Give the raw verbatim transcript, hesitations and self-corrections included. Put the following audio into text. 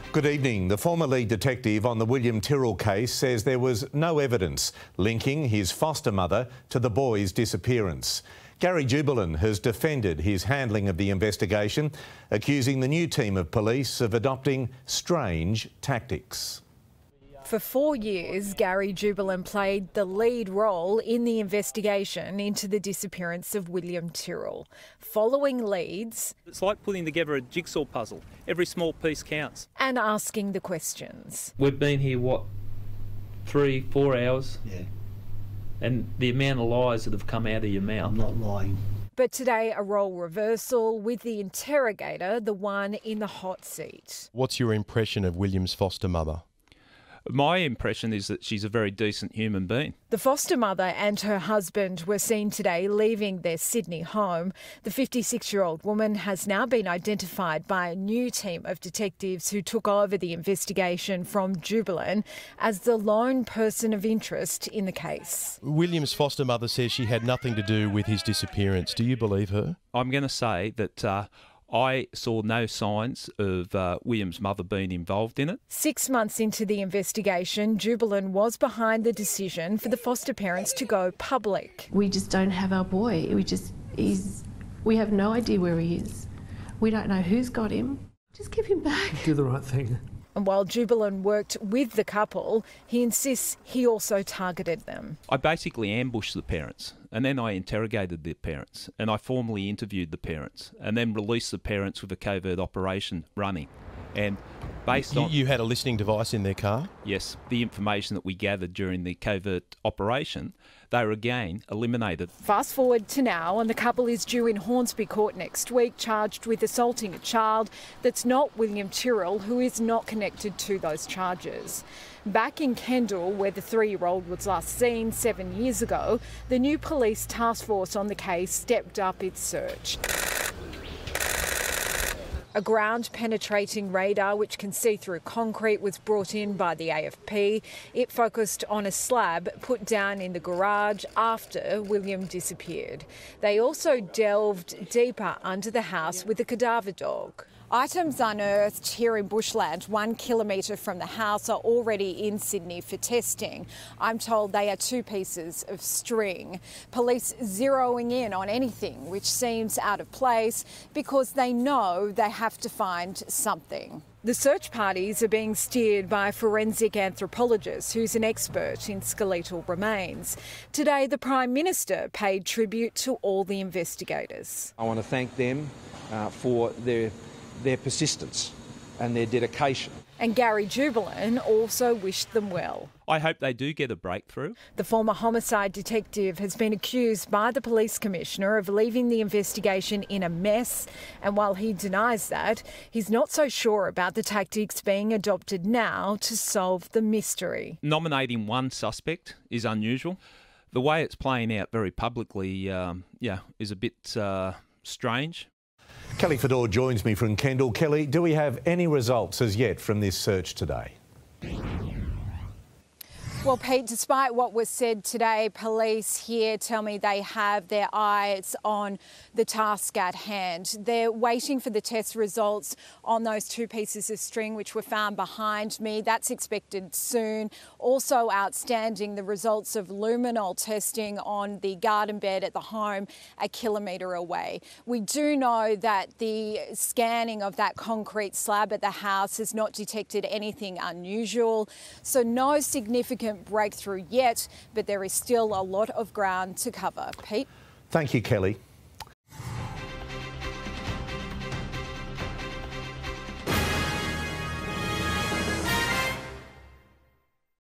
Good evening. The former lead detective on the William Tyrrell case says there was no evidence linking his foster mother to the boy's disappearance. Gary Jubelin has defended his handling of the investigation, accusing the new team of police of adopting strange tactics. For four years, Gary Jubelin played the lead role in the investigation into the disappearance of William Tyrrell. Following leads... It's like putting together a jigsaw puzzle. Every small piece counts. And asking the questions. We've been here, what, three, four hours? Yeah. And the amount of lies that have come out of your mouth. I'm not lying. But today, a role reversal with the interrogator, the one in the hot seat. What's your impression of William's foster mother? My impression is that she's a very decent human being. The foster mother and her husband were seen today leaving their Sydney home. The fifty-six-year-old woman has now been identified by a new team of detectives who took over the investigation from Jubelin as the lone person of interest in the case. William's foster mother says she had nothing to do with his disappearance. Do you believe her? I'm going to say that... Uh, I saw no signs of uh, William's mother being involved in it. Six months into the investigation, Jubelin was behind the decision for the foster parents to go public. We just don't have our boy. We just, he's, we have no idea where he is. We don't know who's got him. Just give him back. Do the right thing. And while Jubelin worked with the couple, he insists he also targeted them. I basically ambushed the parents, and then I interrogated the parents, and I formally interviewed the parents, and then released the parents with a covert operation running. And based you, on... You had a listening device in their car? Yes. The information that we gathered during the covert operation, they were again eliminated. Fast forward to now, and the couple is due in Hornsby Court next week, charged with assaulting a child that's not William Tyrrell, who is not connected to those charges. Back in Kendall, where the three-year-old was last seen seven years ago, the new police task force on the case stepped up its search. A ground-penetrating radar which can see through concrete was brought in by the A F P. It focused on a slab put down in the garage after William disappeared. They also delved deeper under the house with a cadaver dog. Items unearthed here in bushland, one kilometre from the house, are already in Sydney for testing. I'm told they are two pieces of string. Police zeroing in on anything which seems out of place because they know they have to find something. The search parties are being steered by a forensic anthropologist who's an expert in skeletal remains. Today, the Prime Minister paid tribute to all the investigators. I want to thank them uh, for their their persistence and their dedication. And Gary Jubelin also wished them well. I hope they do get a breakthrough. The former homicide detective has been accused by the police commissioner of leaving the investigation in a mess, and while he denies that, he's not so sure about the tactics being adopted now to solve the mystery. Nominating one suspect is unusual. The way it's playing out very publicly, um, yeah, is a bit uh, strange. Kelly Fedor joins me from Kendall. Kelly, do we have any results as yet from this search today? Well, Pete, despite what was said today, police here tell me they have their eyes on the task at hand. They're waiting for the test results on those two pieces of string which were found behind me. That's expected soon. Also outstanding, the results of luminol testing on the garden bed at the home a kilometre away. We do know that the scanning of that concrete slab at the house has not detected anything unusual, so no significant breakthrough yet, but there is still a lot of ground to cover. Pete? Thank you, Kelly.